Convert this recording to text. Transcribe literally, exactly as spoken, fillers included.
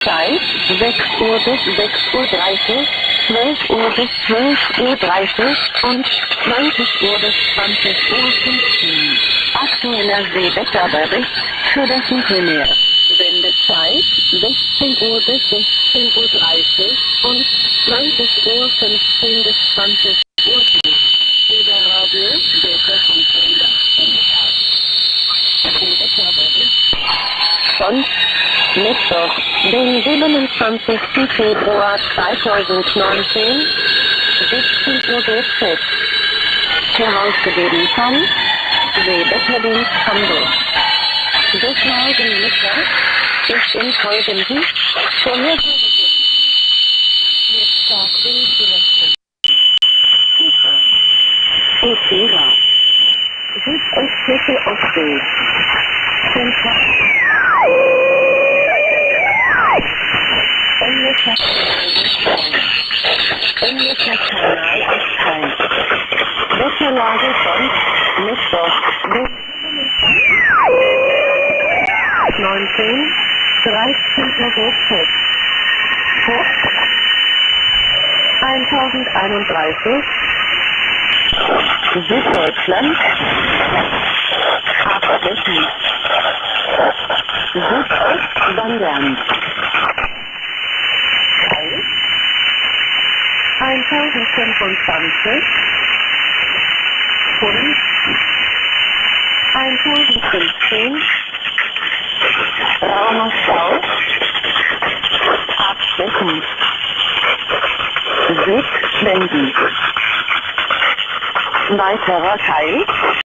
Zeit sechs Uhr bis sechs Uhr dreißig, zwölf Uhr bis zwölf Uhr dreißig und zwanzig Uhr bis zwanzig Uhr fünfzehn. Aktueller Seewetterbericht für das Mittelmeer. Sendezeit sechzehn Uhr bis sechzehn Uhr dreißig und zwanzig Uhr fünfzehn bis zwanzig Uhr. Über Radio Beta-Funksender. Von Mittwoch, den siebenundzwanzigsten Februar zweitausendneunzehn, siebzehn Uhr G Z. Herausgegeben von Seewetterdienst Hamburg. Bis morgen Mittag ist in folgenden Vorhersagen mit starken Gerechtigkeit. Osira. Südöstliche Ostsee. Zentral. Englischer Englischer Kanal ist kalt. Wetterlage von Mittwoch bis neunzehn, dreizehn Uhr G Z. Hoch tausendeinunddreißig. Süddeutschland. Abdecken. Südost wandern. tausendfünfundzwanzig. Pfund. tausendfünfzehn. Raumer Stau. Abdecken. Südwenden. Weiterer Teil.